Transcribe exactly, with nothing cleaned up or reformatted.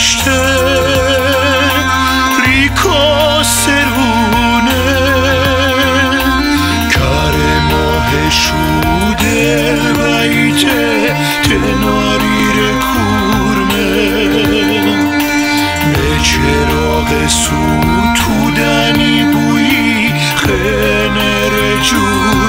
گشته ریکا سرونه کار ماه شوده بیته تناری رکورمه به چراغ سوتودنی بویی خنر جور